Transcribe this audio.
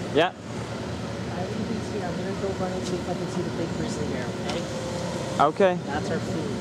Yeah. You can see, I'm gonna go run and see if I can see the big grizzly bear, okay? Okay. That's our food.